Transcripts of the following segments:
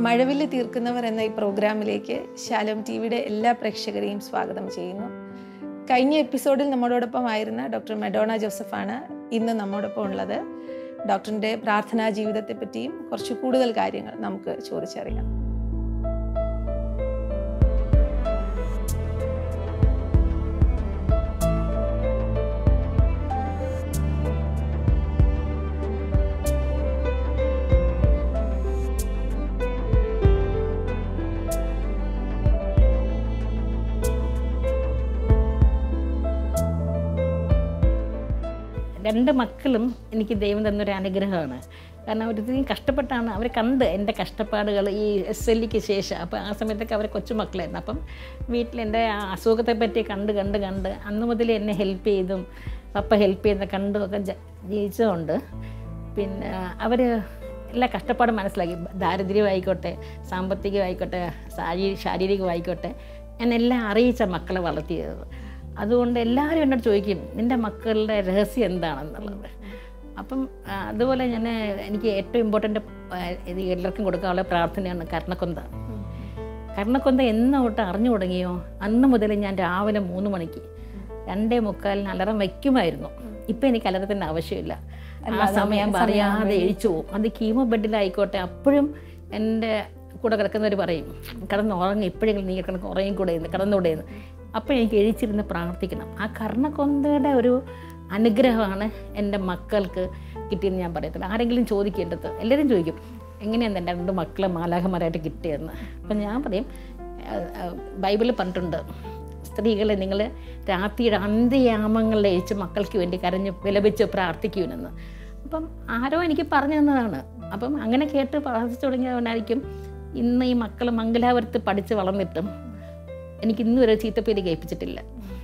മഴവില്ല് തീർക്കുന്നവർ എന്ന ഈ പ്രോഗ്രാമിലേക്ക് ശാലോം ടിവിയുടെ എല്ലാ പ്രേക്ഷകരെയും സ്വാഗതം ചെയ്യുന്നു. കഴിഞ്ഞ എപ്പിസോഡിൽ നമ്മളോടൊപ്പം ആയിരുന്ന ഡോക്ടർ മെഡോണ ജോസഫാണ് ഇന്ന് നമ്മോടൊപ്പം ഉള്ളത്. ഡോക്ടറിൻ്റെ പ്രാർത്ഥനാ ജീവിതത്തെ പറ്റിയും കുറച്ച് കൂടുതൽ കാര്യങ്ങൾ നമുക്ക് ചോദിച്ചറിയാം. രണ്ട് മക്കളും എനിക്ക് ദൈവം തന്നൊരു അനുഗ്രഹമാണ്. കാരണം അവരിത്രയും കഷ്ടപ്പെട്ടാണ് അവർ കണ്ട് എൻ്റെ കഷ്ടപ്പാടുകൾ ഈ SLക്ക് ശേഷം. അപ്പോൾ ആ സമയത്തൊക്കെ അവർ കൊച്ചുമക്കളായിരുന്നു. അപ്പം വീട്ടിലെൻ്റെ ആ അസുഖത്തെ പറ്റി കണ്ട് അന്ന് മുതൽ എന്നെ ഹെൽപ്പ് ചെയ്തും പപ്പ ഹെൽപ്പ് ചെയ്യുന്ന കണ്ടും ഒക്കെ ജീവിച്ചതുകൊണ്ട് പിന്നെ അവർ എല്ലാ കഷ്ടപ്പാടും മനസ്സിലാക്കി. ദാരിദ്ര്യമായിക്കോട്ടെ, സാമ്പത്തികമായിക്കോട്ടെ, ശാരീരികമായിക്കോട്ടെ, ഞാൻ എല്ലാം അറിയിച്ച മക്കളെ വളർത്തിയത്. അതുകൊണ്ട് എല്ലാവരും എന്നോട് ചോദിക്കും നിൻ്റെ മക്കളുടെ രഹസ്യം എന്താണെന്നുള്ളത്. അപ്പം അതുപോലെ എനിക്ക് ഏറ്റവും ഇമ്പോർട്ടൻ്റ് ഇത് എല്ലാവർക്കും കൊടുക്കാനുള്ള പ്രാർത്ഥനയാണ് കർണക്കൊന്ത. കർണക്കൊന്ത എന്ന് തൊട്ട് അറിഞ്ഞു തുടങ്ങിയോ അന്ന് മുതൽ ഞാൻ രാവിലെ 3 മണിക്ക് 2:45 അലറം വയ്ക്കുമായിരുന്നു. ഇപ്പം എനിക്ക് അലറത്തിൻ്റെ ആവശ്യമില്ല. ആ സമയം പറയാതെ എഴിച്ചു പോകും. അത് കീമോ ബെഡിലായിക്കോട്ടെ, അപ്പോഴും എൻ്റെ കൂടെ കിടക്കുന്നവർ പറയും കിടന്നുറങ്ങി, ഇപ്പോഴെങ്കിലും നീ കിടന്ന് ഉറങ്ങി കൂടെയെന്ന് കിടന്നുകൂടെയെന്ന്. അപ്പോൾ എനിക്ക് എഴിച്ചിരുന്ന് പ്രാർത്ഥിക്കണം. ആ കർണക്കൊന്തയുടെ ഒരു അനുഗ്രഹമാണ് എൻ്റെ മക്കൾക്ക് കിട്ടിയെന്ന് ഞാൻ പറയത്തില്ല. ആരെങ്കിലും ചോദിക്കേണ്ടത് എല്ലാവരും ചോദിക്കും എങ്ങനെയാണ് എൻ്റെ 2 മക്കളെ മാലാഖമാരായിട്ട് കിട്ടിയതെന്ന്. അപ്പം ഞാൻ പറയും ബൈബിളിൽ പറഞ്ഞിട്ടുണ്ട്, സ്ത്രീകളെ നിങ്ങൾ രാത്രിയുടെ അന്ത്യയാമങ്ങളിൽ എഴിച്ച് മക്കൾക്ക് വേണ്ടി കരഞ്ഞ് വിലപിച്ച് പ്രാർത്ഥിക്കുമെന്ന്. അപ്പം ആരോ എനിക്ക് പറഞ്ഞു തന്നതാണ്. അപ്പം അങ്ങനെ കേട്ട് പ്രാർത്ഥിച്ചു തുടങ്ങിയതുകൊണ്ടായിരിക്കും ഇന്ന് ഈ മക്കൾ മംഗലാപുരത്ത് പഠിച്ച് വളർന്നിട്ടും എനിക്ക് ഇന്നും ഒരു ചീത്തപ്പേര് കേൾപ്പിച്ചിട്ടില്ല.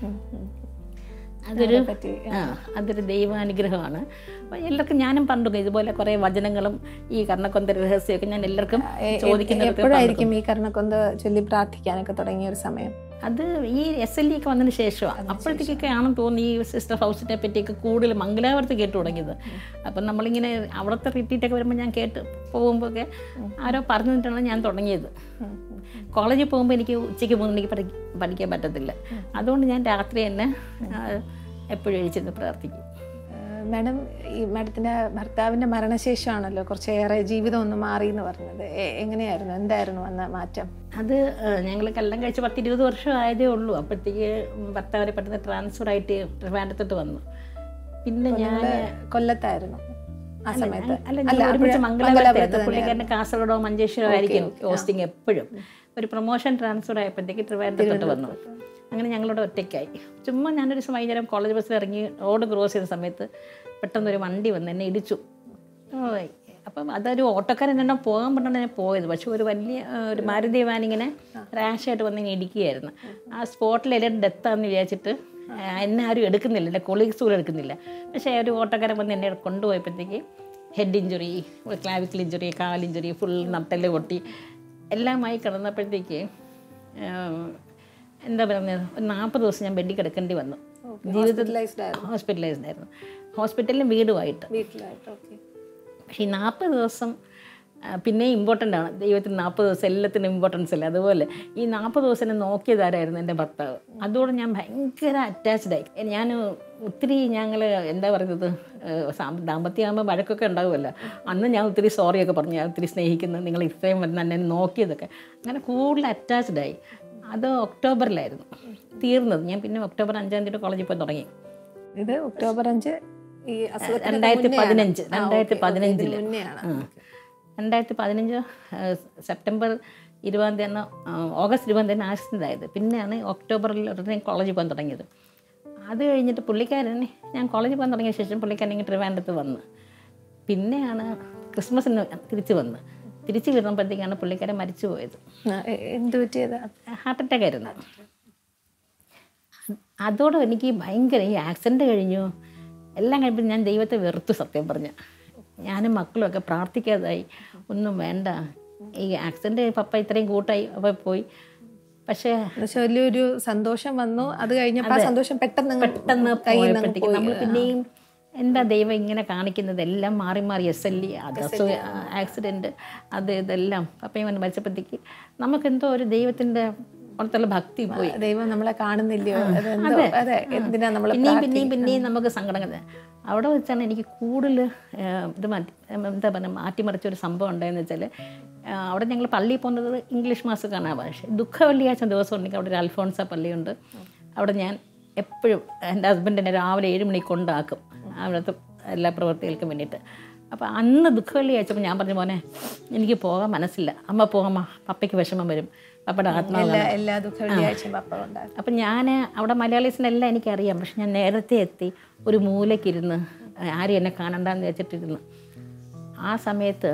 അതൊരു ദൈവാനുഗ്രഹമാണ്. അപ്പോൾ എല്ലാവർക്കും ഞാനും പണ്ടും ഇതുപോലെ കുറേ വചനങ്ങളും ഈ കർണക്കൊന്ത രഹസ്യമൊക്കെ ഞാൻ എല്ലാവർക്കും ചോദിക്കുന്നത്. എപ്പോഴായിരിക്കും ഈ കർണക്കൊന്ത ചൊല്ലി പ്രാർത്ഥിക്കാനൊക്കെ തുടങ്ങിയ ഒരു സമയം? അത് ഈ SLക്ക് വന്നതിന് ശേഷമാണ്. അപ്പോഴത്തേക്കൊക്കെ ആണെന്ന് തോന്നി ഈ സിസ്റ്റർ ഹൗസിനെ പറ്റിയൊക്കെ കൂടുതൽ മംഗലാപുരത്ത് കേട്ട് തുടങ്ങിയത്. അപ്പം നമ്മളിങ്ങനെ അവിടുത്തെ റിട്രീറ്റൊക്കെ വരുമ്പോൾ ഞാൻ കേട്ട് പോകുമ്പോഴൊക്കെ ആരോ പറഞ്ഞു തന്നിട്ടാണ് ഞാൻ തുടങ്ങിയത്. കോളേജിൽ പോകുമ്പോൾ എനിക്ക് ഉച്ചയ്ക്ക് 3 മണിക്ക് പഠിക്കാൻ പറ്റത്തില്ല. അതുകൊണ്ട് ഞാൻ രാത്രി തന്നെ എപ്പോഴും എഴുതിച്ചിരുന്ന് പ്രാർത്ഥിക്കും. മാഡം, ഈ മാഡത്തിൻ്റെ ഭർത്താവിൻ്റെ മരണശേഷമാണല്ലോ കുറച്ചേറെ ജീവിതം ഒന്ന് മാറി എന്ന് പറഞ്ഞത്. എങ്ങനെയായിരുന്നു, എന്തായിരുന്നു അന്ന് മാറ്റം? അത് ഞങ്ങൾ കല്യാണം കഴിച്ച് 10-20 വർഷം ആയതേ ഉള്ളൂ. അപ്പോഴത്തേക്ക് ഭർത്താവിനെ പെട്ടെന്ന് ട്രാൻസ്ഫർ ആയിട്ട് ട്രിവാൻഡ്രത്തോട്ട് വന്നു. പിന്നെ ഞാൻ കൊല്ലത്തായിരുന്നു ആ സമയത്ത്. അല്ല, ഒരുമിച്ച് മംഗലാപുരത്തായിരുന്നു. പുള്ളിക്കാരൻ്റെ കാസർഗോഡോ മഞ്ചേശ്വരോ ആയിരിക്കും പോസ്റ്റിംഗ് എപ്പോഴും. ഒരു പ്രൊമോഷൻ ട്രാൻസ്ഫർ ആയപ്പോഴത്തേക്ക് ട്രിവാൻഡ്രത്തോട്ട് വന്നു. അങ്ങനെ ഞങ്ങളുടെ ഒറ്റയ്ക്കായി. ചുമ്മാ ഞാനൊരു ദിവസം വൈകുന്നേരം കോളേജ് ബസ്സിൽ ഇറങ്ങി റോഡ് ക്രോസ് ചെയ്ത സമയത്ത് പെട്ടെന്നൊരു വണ്ടി വന്ന് എന്നെ ഇടിച്ചു. അപ്പം അതൊരു ഓട്ടോക്കാരൻ തന്നെ പോകാൻ പറഞ്ഞാണ് ഞാൻ പോയത്. പക്ഷെ ഒരു വലിയ ഒരു മാരുതി വാൻ ഇങ്ങനെ റാഷായിട്ട് വന്ന് ഇങ്ങനെ ഇടിക്കുകയായിരുന്നു. ആ സ്പോട്ടിൽ എല്ലാവരും ഡെത്താന്ന് വിചാരിച്ചിട്ട് എന്നെ ആരും എടുക്കുന്നില്ല, എൻ്റെ കൊളീഗ്സ് പോലും എടുക്കുന്നില്ല. പക്ഷേ ഒരു ഓട്ടോക്കാരൻ വന്ന് എന്നെ കൊണ്ടുപോയപ്പോഴത്തേക്ക് ഹെഡ് ഇഞ്ചുറി, ക്ലാവിക്കൽ ഇഞ്ചുറി, കാലിഞ്ചുറി, ഫുൾ നട്ടെല്ല് പൊട്ടി എല്ലാമായി കിടന്നപ്പോഴത്തേക്ക് എന്താ പറയുന്നത്, ഒരു 40 ദിവസം ഞാൻ ബെഡിൽ കിടക്കേണ്ടി വന്നു. ഹോസ്പിറ്റലൈസ്ഡ് ആയിരുന്നു. ഹോസ്പിറ്റലിലും വീടുമായിട്ട്. പക്ഷേ ഈ 40 ദിവസം പിന്നെ ഇമ്പോർട്ടൻ്റ് ആണ്. ദൈവത്തിന് 40 ദിവസം എല്ലാത്തിനും ഇമ്പോർട്ടൻസ് അല്ലേ. അതുപോലെ ഈ 40 ദിവസം എന്നെ നോക്കിയതാരായിരുന്നു എൻ്റെ ഭർത്താവ്. അതുകൊണ്ട് ഞാൻ ഭയങ്കര അറ്റാച്ച്ഡായി. ഞാൻ ഒത്തിരി എന്താ പറയുന്നത്, ദാമ്പത്യമാകുമ്പോൾ വഴക്കൊക്കെ ഉണ്ടാകുമല്ലോ. അന്ന് ഞാൻ ഒത്തിരി സോറിയൊക്കെ പറഞ്ഞു, ഞാൻ ഒത്തിരി സ്നേഹിക്കുന്നത്, നിങ്ങൾ ഇത്രയും എന്നെ നോക്കിയതൊക്കെ. അങ്ങനെ കൂടുതൽ അറ്റാച്ച്ഡായി. അത് ഒക്ടോബറിലായിരുന്നു തീർന്നത്. ഞാൻ പിന്നെ ഒക്ടോബർ 5-ാം തീയതി കോളേജിൽ പോയി തുടങ്ങി. ഇത് ഒക്ടോബർ 5 2015 2015 സെപ്റ്റംബർ 20-ാം തീയതി ഓഗസ്റ്റ് 20-ാം തീയതി ആക്സിഡൻ്റ് ആയത്. പിന്നെയാണ് ഒക്ടോബറിൽ ഉടനെ കോളേജിൽ പോകാൻ തുടങ്ങിയത്. അത് കഴിഞ്ഞിട്ട് ഞാൻ കോളേജിൽ പോകാൻ തുടങ്ങിയ ശേഷം പുള്ളിക്കാരൻ ഇങ്ങനെ ട്രിവാൻഡ്രത്ത് വന്ന് പിന്നെയാണ് ക്രിസ്മസിന് തിരിച്ച് വരുമ്പോഴത്തേക്കാണ് പുള്ളിക്കാരൻ മരിച്ചു പോയത്. എന്ത് പറ്റിയത്? ഹാർട്ട് അറ്റാക്ക് ആയിരുന്നു. അതോടെ എനിക്ക് ഭയങ്കര ഈ ആക്സിഡൻറ്റ് കഴിഞ്ഞു എല്ലാം കഴിയുമ്പോൾ ഞാൻ ദൈവത്തെ വെറുത്തു. സത്യം പറഞ്ഞ ഞാനും മക്കളും ഒക്കെ പ്രാർത്ഥിക്കാതായി. ഒന്നും വേണ്ട, ഈ ആക്സിഡൻറ്റ് പപ്പ ഇത്രയും കൂട്ടായി അപ്പോൾ പോയി. പക്ഷേ വലിയൊരു സന്തോഷം വന്നു. അത് കഴിഞ്ഞപ്പോൾ സന്തോഷം പെട്ടെന്ന് പോയപ്പോഴത്തേക്ക് നമ്മൾ പിന്നെയും എന്താ ദൈവം ഇങ്ങനെ കാണിക്കുന്നത്, എല്ലാം മാറി മാറി SLE, ആക്സിഡൻറ്റ്, അത് ഇതെല്ലാം പപ്പയും വന്ന് മരിച്ചപ്പോഴത്തേക്ക് നമുക്കെന്തോ ഒരു ദൈവത്തിൻ്റെ പുറത്തുള്ള ഭക്തി പോയി. ദൈവം നമ്മളെ കാണുന്നില്ലയോ, പിന്നെയും നമുക്ക് സങ്കടം. അവിടെ വെച്ചാണ് എനിക്ക് കൂടുതൽ ഇത് എന്താ പറയുക മാറ്റിമറിച്ചൊരു സംഭവം ഉണ്ടായെന്ന് വെച്ചാൽ, അവിടെ ഞങ്ങൾ പള്ളിയിൽ പോകുന്നത് ഇംഗ്ലീഷ് മാസം കാണാൻ. പക്ഷേ ദുഃഖ വെള്ളിയാഴ്ച ദിവസം ഉണ്ടെങ്കിൽ അവിടെ ഒരു അൽഫോൺസ പള്ളിയുണ്ട്. അവിടെ ഞാൻ എപ്പോഴും എൻ്റെ ഹസ്ബൻഡ് എന്നെ രാവിലെ 7 മണിക്ക് കൊണ്ടാക്കും അവിടുത്തെ എല്ലാ പ്രവൃത്തികൾക്കും വേണ്ടിയിട്ട്. അപ്പോൾ അന്ന് ദുഃഖ വെള്ളിയാഴ്ചപ്പോൾ ഞാൻ പറഞ്ഞു, മോനെ എനിക്ക് പോകാൻ മനസ്സില്ല, അമ്മ പോകാമ്മ, പപ്പയ്ക്ക് വിഷമം വരും, പപ്പയുടെ ആത്മാവ്. എല്ലാ ദുഃഖ വെള്ളിയാഴ്ചയും പപ്പ ഉണ്ടാകും. അപ്പം ഞാൻ അവിടെ മലയാളീസിനെല്ലാം എനിക്കറിയാം. പക്ഷെ ഞാൻ നേരത്തെ എത്തി ഒരു മൂലയ്ക്കിരുന്ന് ആരും എന്നെ കാണണ്ടെന്ന് വെച്ചിട്ടിരുന്നു. ആ സമയത്ത്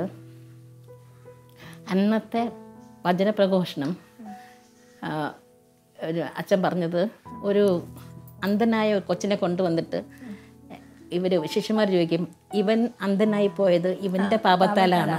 അന്നത്തെ വചനപ്രഘോഷണം ഒരു അച്ഛൻ പറഞ്ഞത്, ഒരു അന്ധനായ കൊച്ചിനെ കൊണ്ടുവന്നിട്ട് ഇവർ ശിഷ്യന്മാർ ചോദിക്കും, ഇവൻ അന്ധനായി പോയത് ഇവൻ്റെ പാപത്താലാണോ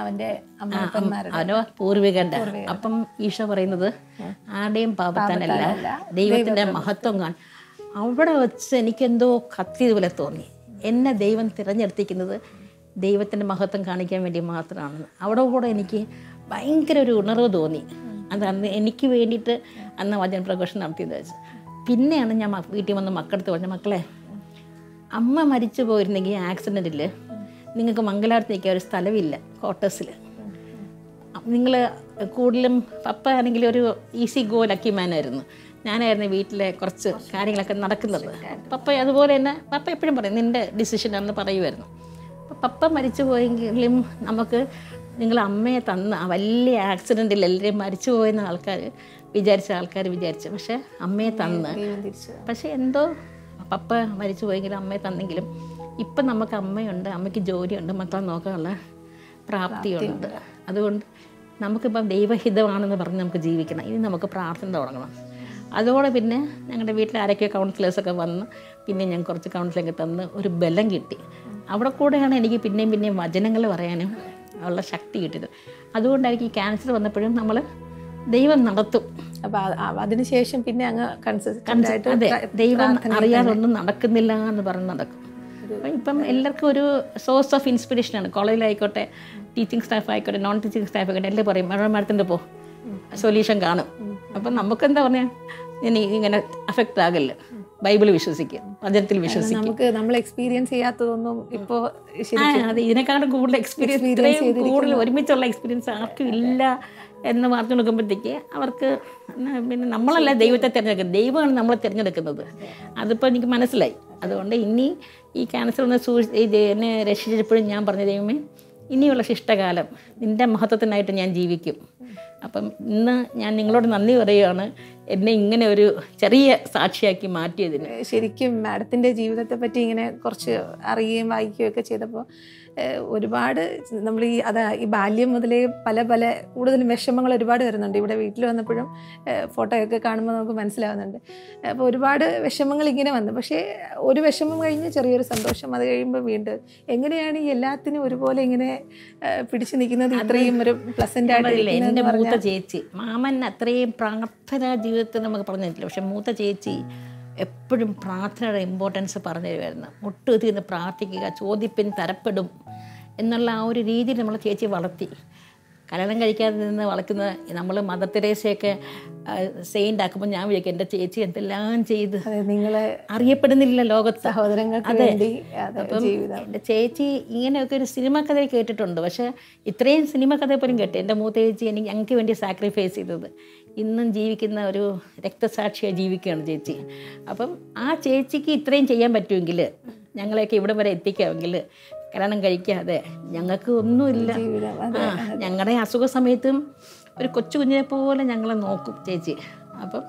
അവനോ പൂർവികൻ്റെ? അപ്പം ഈശോ പറയുന്നത് ആരുടെയും പാപത്താനല്ല, ദൈവത്തിൻ്റെ മഹത്വം കാണും. അവിടെ വെച്ച് എനിക്കെന്തോ കത്തിയതുപോലെ തോന്നി. എന്നെ ദൈവം തിരഞ്ഞെടുത്തിരിക്കുന്നത് ദൈവത്തിൻ്റെ മഹത്വം കാണിക്കാൻ വേണ്ടി മാത്രമാണെന്ന്. അവിടെ കൂടെ എനിക്ക് ഭയങ്കര ഒരു ഉണർവ് തോന്നി. അതന്ന് എനിക്ക് വേണ്ടിയിട്ട് അന്ന് വചനപ്രഘോഷണം നടത്തിയെന്ന് വെച്ചാൽ. പിന്നെയാണ് ഞാൻ വീട്ടിൽ വന്ന് മക്കളടുത്ത് പറഞ്ഞ, മക്കളെ, അമ്മ മരിച്ചു പോയിരുന്നെങ്കിൽ ആക്സിഡൻറ്റിൽ നിങ്ങൾക്ക് മംഗലാപുരത്ത് നിൽക്കാൻ ഒരു സ്ഥലമില്ല ക്വാർട്ടേഴ്സിൽ. നിങ്ങൾ കൂടുതലും പപ്പ ആണെങ്കിൽ ഒരു ഈസി ഗോ ലക്കി മാനായിരുന്നു. ഞാനായിരുന്നു വീട്ടിലെ കുറച്ച് കാര്യങ്ങളൊക്കെ നടക്കുന്നത്. പപ്പ അതുപോലെ തന്നെ പപ്പ എപ്പോഴും പറയും നിൻ്റെ ഡിസിഷനാണെന്ന് പറയുമായിരുന്നു. അപ്പോൾ പപ്പ മരിച്ചു പോയെങ്കിലും നമുക്ക് നിങ്ങൾ അമ്മയെ തന്ന ആ വലിയ ആക്സിഡൻറ്റിൽ എല്ലാവരും മരിച്ചു പോയെന്ന ആൾക്കാർ വിചാരിച്ചു. പക്ഷേ അമ്മയെ തന്ന്, പക്ഷേ എന്തോ പപ്പ മരിച്ചു പോയെങ്കിലും അമ്മയെ തന്നെങ്കിലും ഇപ്പം നമുക്ക് അമ്മയുണ്ട്, അമ്മയ്ക്ക് ജോലിയുണ്ട്, മക്കളെ നോക്കാനുള്ള പ്രാപ്തിയുണ്ട്. അതുകൊണ്ട് നമുക്കിപ്പം ദൈവഹിതമാണെന്ന് പറഞ്ഞ് നമുക്ക് ജീവിക്കണം. ഇനി നമുക്ക് പ്രാർത്ഥന തുടങ്ങണം. അതോടെ പിന്നെ ഞങ്ങളുടെ വീട്ടിൽ ആരൊക്കെയോ കൗൺസിലേഴ്സൊക്കെ വന്ന് പിന്നെ ഞാൻ കുറച്ച് കൗൺസിലൊക്കെ തന്ന് ഒരു ബലം കിട്ടി. അവിടെ കൂടെയാണ് എനിക്ക് പിന്നെയും വചനങ്ങൾ പറയാനും ഉള്ള ശക്തി കിട്ടിയത്. അതുകൊണ്ടായിരിക്കും ഈ ക്യാൻസർ വന്നപ്പോഴും നമ്മൾ ദൈവം നടത്തും. അപ്പം അതിനുശേഷം പിന്നെ അങ്ങ് അതെ, ദൈവം അറിയാതെ ഒന്നും നടക്കുന്നില്ല എന്ന് പറഞ്ഞ് നടക്കും. അപ്പം ഇപ്പം എല്ലാവർക്കും ഒരു സോഴ്സ് ഓഫ് ഇൻസ്പിറേഷനാണ്. കോളേജിലായിക്കോട്ടെ, ടീച്ചിങ് സ്റ്റാഫ് ആയിക്കോട്ടെ, നോൺ ടീച്ചിങ് സ്റ്റാഫ് ആയിക്കോട്ടെ, എല്ലാം പറയും മഴമരത്തിൻ്റെ സൊല്യൂഷൻ കാണും. അപ്പം നമുക്കെന്താ പറഞ്ഞാൽ ഇങ്ങനെ അഫക്റ്റ് ആകില്ല. ബൈബിൾ വിശ്വസിക്കുക, വചനത്തിൽ വിശ്വസിക്കുക. നമുക്ക് നമ്മൾ എക്സ്പീരിയൻസ് ചെയ്യാത്തതൊന്നും ഇപ്പോൾ അതെ, ഇതിനെക്കാളും കൂടുതൽ എക്സ്പീരിയൻസ്, കൂടുതൽ ഒരുമിച്ചുള്ള എക്സ്പീരിയൻസ് ആർക്കും ഇല്ല എന്ന് പറഞ്ഞു കൊടുക്കുമ്പോഴത്തേക്ക് അവർക്ക് പിന്നെ നമ്മളല്ല ദൈവത്തെ തിരഞ്ഞെടുക്കുന്നത്, ദൈവമാണ് നമ്മളെ തിരഞ്ഞെടുക്കുന്നത്. അതിപ്പോൾ എനിക്ക് മനസ്സിലായി. അതുകൊണ്ട് ഇനി ഈ ക്യാൻസർ ഒന്ന് എന്നെ രക്ഷിച്ചപ്പോഴും ഞാൻ പറഞ്ഞ, ദൈവമേ, ഇനിയുള്ള ശിഷ്ടകാലം നിൻ്റെ മഹത്വത്തിനായിട്ട് ഞാൻ ജീവിക്കും. അപ്പം ഇന്ന് ഞാൻ നിങ്ങളോട് നന്ദി പറയുകയാണ്, എന്നെ ഇങ്ങനെ ഒരു ചെറിയ സാക്ഷിയാക്കി മാറ്റിയതിന്. ശരിക്കും മാഡത്തിൻ്റെ ജീവിതത്തെ പറ്റി ഇങ്ങനെ കുറച്ച് അറിയുകയും വായിക്കുകയും ഒക്കെ ചെയ്തപ്പോൾ ഒരുപാട് നമ്മൾ ഈ ബാല്യം മുതലേ പല കൂടുതലും വിഷമങ്ങൾ ഒരുപാട് വരുന്നുണ്ട്. ഇവിടെ വീട്ടിൽ വന്നപ്പോഴും ഫോട്ടോയൊക്കെ കാണുമ്പോൾ നമുക്ക് മനസ്സിലാവുന്നുണ്ട്. അപ്പോൾ ഒരുപാട് വിഷമങ്ങൾ ഇങ്ങനെ വന്നു. പക്ഷേ ഒരു വിഷമം കഴിഞ്ഞ് ചെറിയൊരു സന്തോഷം, അത് കഴിയുമ്പോൾ വീണ്ടും. എങ്ങനെയാണ് ഈ എല്ലാത്തിനും ഒരുപോലെ ഇങ്ങനെ പിടിച്ചു നിൽക്കുന്നത്, ഇത്രയും ഒരു പ്ലസൻ്റ് ആയിട്ട്? എൻ്റെ മൂത്ത ചേച്ചി, മാമൻ അത്രയും പ്രാർത്ഥനാ ജീവിതത്തിൽ നമുക്ക് പറഞ്ഞു തന്നിട്ടില്ല. പക്ഷെ മൂത്ത ചേച്ചി എപ്പോഴും പ്രാർത്ഥനയുടെ ഇമ്പോർട്ടൻസ് പറഞ്ഞു തരുമായിരുന്നു. ഒട്ടുതീർന്ന് പ്രാർത്ഥിക്കുക, ചോദിപ്പിൻ തരപ്പെടും എന്നുള്ള ആ ഒരു രീതിയിൽ നമ്മൾ ചേച്ചി വളർത്തി. കല്യാണം കഴിക്കാതെ നിന്ന് വളർക്കുന്ന നമ്മൾ മദർ തെരേസയൊക്കെ സെയിൻ്റ് ആക്കുമ്പോൾ ഞാൻ വിചാരിക്കും എൻ്റെ ചേച്ചി എന്തെല്ലാം ചെയ്ത് നിങ്ങളെ അറിയപ്പെടുന്നില്ല ലോകത്ത്, സഹോദരങ്ങൾക്ക് വേണ്ടി. അപ്പം എൻ്റെ ചേച്ചി ഇങ്ങനെയൊക്കെ ഒരു സിനിമ കഥ കേട്ടിട്ടുണ്ട്. പക്ഷേ ഇത്രയും സിനിമ കഥ പോലും കേട്ടു. എൻ്റെ മൂത്ത ചേച്ചി ഞങ്ങൾക്ക് വേണ്ടി സാക്രിഫൈസ് ചെയ്തത്. ഇന്നും ജീവിക്കുന്ന ഒരു രക്തസാക്ഷിയായി ജീവിക്കുകയാണ് ചേച്ചി. അപ്പം ആ ചേച്ചിക്ക് ഇത്രയും ചെയ്യാൻ പറ്റുമെങ്കിൽ, ഞങ്ങളെയൊക്കെ ഇവിടെ വരെ എത്തിക്കാമെങ്കിൽ, കല്യാണം കഴിക്കാതെ ഞങ്ങൾക്ക് ഒന്നുമില്ല. ഞങ്ങളുടെ അസുഖ സമയത്തും ഒരു കൊച്ചു കുഞ്ഞിനെ പോലെ ഞങ്ങളെ നോക്കും ചേച്ചി. അപ്പം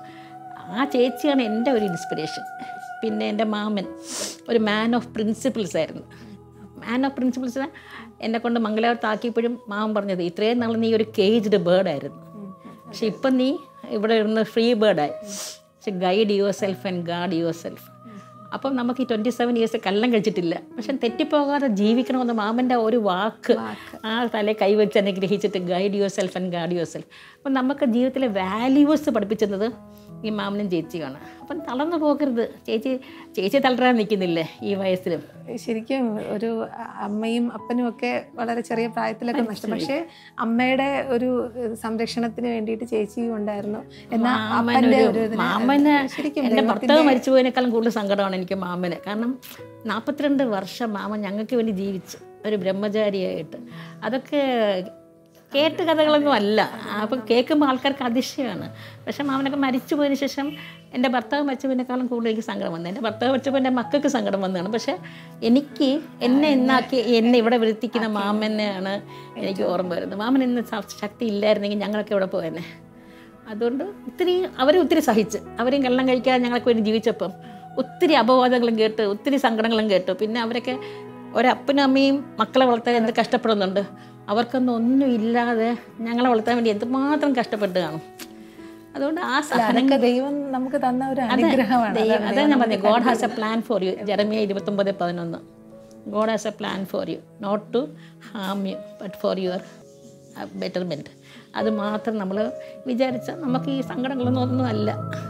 ആ ചേച്ചിയാണ് എൻ്റെ ഒരു ഇൻസ്പിറേഷൻ. പിന്നെ എൻ്റെ മാമൻ ഒരു മാൻ ഓഫ് പ്രിൻസിപ്പിൾസ് ആയിരുന്നു. മാൻ ഓഫ് പ്രിൻസിപ്പിൾസ് എന്നെ കൊണ്ട് മംഗലാപുരത്താക്കിയപ്പോഴും മാമൻ പറഞ്ഞത്, ഇത്രയും നാൾ നീ ഒരു കേജ്ഡ് ബേർഡായിരുന്നു, പക്ഷെ ഇപ്പം നീ ഇവിടെ ഇരുന്ന് ഫ്രീ ബേർഡായി. പക്ഷെ guide yourself and guard yourself. അപ്പം നമുക്ക് ഈ 27 ഇയേഴ്സ് കല്യാണം കഴിച്ചിട്ടില്ല, പക്ഷെ തെറ്റിപ്പോകാതെ ജീവിക്കണമെന്ന് മാമൻ്റെ ഒരു വാക്ക് ആ തലേ കൈവച്ച് എന്നെ ഗ്രഹിച്ചിട്ട് guide yourself and guard yourself. അപ്പം നമുക്ക് ജീവിതത്തിലെ വാല്യൂസ് പഠിപ്പിച്ചത് ഈ മാമനും ചേച്ചിയാണ്. അപ്പം തളർന്നു പോകരുത്. ചേച്ചി തളരാൻ നിൽക്കുന്നില്ലേ ഈ വയസ്സിലും. ശരിക്കും ഒരു അമ്മയും അപ്പനും ഒക്കെ വളരെ ചെറിയ പ്രായത്തിലൊക്കെ നഷ്ടം, പക്ഷേ അമ്മയുടെ ഒരു സംരക്ഷണത്തിന് വേണ്ടിയിട്ട് ചേച്ചിയും ഉണ്ടായിരുന്നു. എന്നാൽ മാമന് എൻ്റെ ഭർത്താവ് മരിച്ചുപോയതിനേക്കാളും കൂടുതൽ സങ്കടമാണ് എനിക്ക് മാമന്. കാരണം 42 വർഷം മാമൻ ഞങ്ങൾക്ക് വേണ്ടി ജീവിച്ചു ഒരു ബ്രഹ്മചാരിയായിട്ട്. അതൊക്കെ കേട്ട് കഥകളൊന്നും അല്ല. അപ്പം കേൾക്കുമ്പോൾ ആൾക്കാർക്ക് അതിശയമാണ്. പക്ഷേ മാമനൊക്കെ മരിച്ചു പോയതിന് ശേഷം എൻ്റെ ഭർത്താവ് മരിച്ചതിനേക്കാളും കൂടുതൽ എനിക്ക് സങ്കടം വന്നു. എൻ്റെ ഭർത്താവ് മരിച്ചപ്പോൾ എൻ്റെ മക്കൾക്ക് സങ്കടം വന്നതാണ്. പക്ഷേ എനിക്ക് എന്നെ ഇവിടെ വരുത്തിക്കുന്ന മാമനെയാണ് എനിക്ക് ഓർമ്മ വരുന്നത്. മാമൻ ഇന്ന് ശക്തി ഇല്ലായിരുന്നെങ്കിൽ ഞങ്ങളൊക്കെ ഇവിടെ പോയെന്നെ. അതുകൊണ്ട് ഒത്തിരി സഹിച്ച് അവരെയും കല്യാണം കഴിക്കാതെ ഞങ്ങൾക്ക് വേണ്ടി ജീവിച്ചപ്പം ഒത്തിരി അപവാദങ്ങളും കേട്ട് ഒത്തിരി സങ്കടങ്ങളും കേട്ടു. പിന്നെ അവരൊക്കെ ഒരപ്പനും അമ്മയും മക്കളെ വളർത്താൻ എന്ത് കഷ്ടപ്പെടുന്നുണ്ട്. അവർക്കൊന്നും ഒന്നും ഇല്ലാതെ ഞങ്ങളെ വളർത്താൻ വേണ്ടി എന്തുമാത്രം കഷ്ടപ്പെട്ട് കാണും. അതുകൊണ്ട് ആ സഹനങ്ങൾ ദൈവം നമുക്ക് തന്ന ഒരു അനുഗ്രഹമാണ്. അതാണ് ഞാൻ പറഞ്ഞത്, God has a plan for you. Jeremiah 29:11. God has a plan for you, not to harm you but for your betterment. അത് മാത്രം നമ്മൾ വിചാരിച്ചാൽ നമുക്ക് ഈ സങ്കടങ്ങളൊന്നും ഒന്നുമല്ല.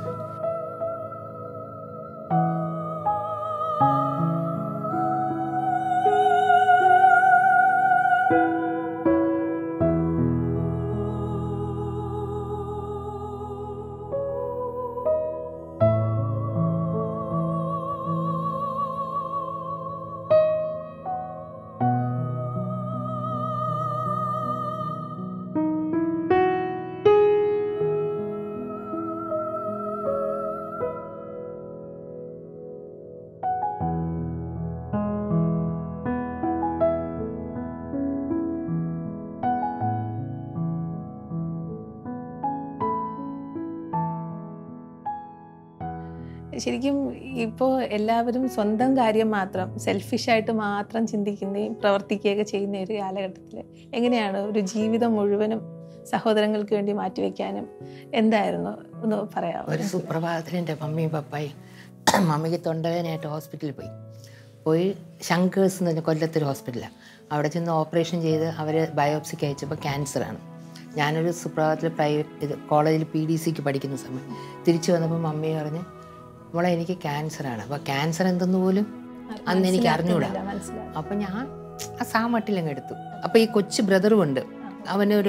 ശരിക്കും ഇപ്പോൾ എല്ലാവരും സ്വന്തം കാര്യം മാത്രം സെൽഫിഷായിട്ട് മാത്രം ചിന്തിക്കുകയും പ്രവർത്തിക്കുകയൊക്കെ ചെയ്യുന്ന ഒരു കാലഘട്ടത്തിൽ എങ്ങനെയാണ് ഒരു ജീവിതം മുഴുവനും സഹോദരങ്ങൾക്ക് വേണ്ടി മാറ്റിവെക്കാനും എന്തായിരുന്നു ഒന്ന് പറയാമോ? ഒരു സുപ്രഭാതത്തിൽ എൻ്റെ മമ്മിയും പപ്പായും മമ്മിക്ക് തൊണ്ടവേദനയായിട്ട് ഹോസ്പിറ്റലിൽ പോയി ശങ്കേഴ്സ് എന്ന് പറഞ്ഞ കൊല്ലത്തൊരു ഹോസ്പിറ്റലാണ്. അവിടെ ചെന്ന് ഓപ്പറേഷൻ ചെയ്ത് അവർ ബയോപ്സിക്ക് അയച്ചപ്പോൾ ക്യാൻസറാണ്. ഞാനൊരു സുപ്രഭാതത്തിൽ പ്രൈവറ്റ് കോളേജിൽ PDCക്ക് പഠിക്കുന്ന സമയം തിരിച്ചു വന്നപ്പോൾ മമ്മി പറഞ്ഞ്, മോളെ എനിക്ക് ക്യാൻസറാണ്. അപ്പോൾ ക്യാൻസർ എന്തെന്ന് പോലും അന്ന് എനിക്ക് അറിഞ്ഞുകൂടാ. അപ്പം ഞാൻ ആ സാമട്ടിലങ്ങ് എടുത്തു. അപ്പോൾ ഈ കൊച്ചു ബ്രദറും ഉണ്ട്, അവനൊരു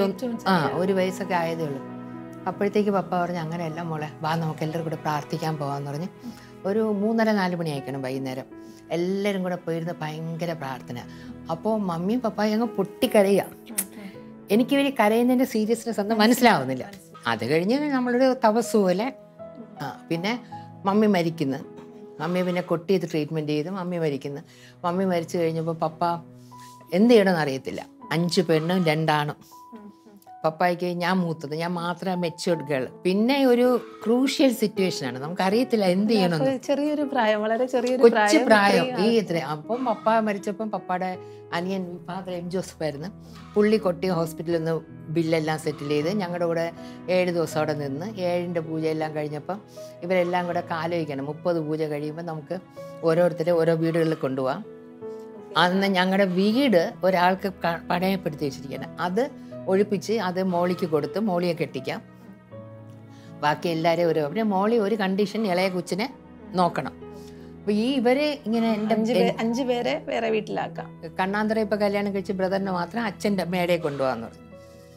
1 വയസ്സൊക്കെ ആയതേ ഉള്ളൂ. അപ്പോഴത്തേക്ക് പപ്പ പറഞ്ഞ്, അങ്ങനെയല്ല മോളെ, വാ നമുക്ക് എല്ലാവരും കൂടെ പ്രാർത്ഥിക്കാൻ പോകാമെന്ന് പറഞ്ഞ് ഒരു 3:30-4 മണി ആയിക്കണം വൈകുന്നേരം. എല്ലാവരും കൂടെ പോയിരുന്ന് ഭയങ്കര പ്രാർത്ഥന. അപ്പോൾ മമ്മിയും പപ്പായും അങ്ങ് പൊട്ടിക്കരയുക. എനിക്കിവർ കരയുന്നതിൻ്റെ സീരിയസ്നെസ് ഒന്നും മനസ്സിലാവുന്നില്ല. അത് കഴിഞ്ഞ് നമ്മളൊരു തപസ് പോലെ പിന്നെ മമ്മി മരിക്കുന്നു. മമ്മി പിന്നെ കൊട്ടി ചെയ്ത് ട്രീറ്റ്മെൻറ്റ് ചെയ്ത് മമ്മി മരിക്കുന്നു. മമ്മി മരിച്ചു കഴിഞ്ഞപ്പോൾ പപ്പ എന്ത് ചെയ്യണമെന്ന് അറിയത്തില്ല. 5 പെണ്ണും 2 ആണും. പപ്പായ്ക്ക് ഞാൻ മൂത്തത്, ഞാൻ മാത്രമേ മെച്യൂർഡ് ഗേൾ. പിന്നെ ഒരു ക്രൂഷ്യൽ സിറ്റുവേഷനാണ്, നമുക്കറിയത്തില്ല എന്ത് ചെയ്യണമെന്ന്. ചെറിയൊരു പ്രായം, വളരെ കൊച്ചു പ്രായം ഈ ഇത്ര. അപ്പം പപ്പ മരിച്ചപ്പം പപ്പയുടെ അനിയൻ ഫാദർ M. ജോസഫ് ആയിരുന്നു. പുള്ളി കൊട്ടി ഹോസ്പിറ്റലിൽ നിന്ന് ബില്ലെല്ലാം സെറ്റിൽ ചെയ്ത് ഞങ്ങളുടെ കൂടെ 7 ദിവസം അവിടെ നിന്ന് 7ൻ്റെ പൂജയെല്ലാം കഴിഞ്ഞപ്പം ഇവരെല്ലാം കൂടെ ആലോചിക്കണം 30 പൂജ കഴിയുമ്പോൾ നമുക്ക് ഓരോരുത്തരെ ഓരോ വീടുകളിൽ കൊണ്ടുപോകാം. അന്ന് ഞങ്ങളുടെ വീട് ഒരാൾക്ക് പണയപ്പെടുത്തി വെച്ചിരിക്കണം. അത് ഒഴിപ്പിച്ച് അത് മോളിക്ക് കൊടുത്ത് മോളിയെ കെട്ടിക്കാം. ബാക്കി എല്ലാവരെയും പിന്നെ മോളി ഒരു കണ്ടീഷൻ, ഇളയ കൊച്ചിനെ നോക്കണം. അപ്പൊ ഇവര് ഇങ്ങനെ 5 പേരെ വേറെ വീട്ടിലാക്കാം. കണ്ണാന്തര ഇപ്പൊ കല്യാണം കഴിച്ച് ബ്രദറിനെ മാത്രം അച്ഛൻ്റെ മേടയെ കൊണ്ടുപോകാന്ന് പറഞ്ഞു.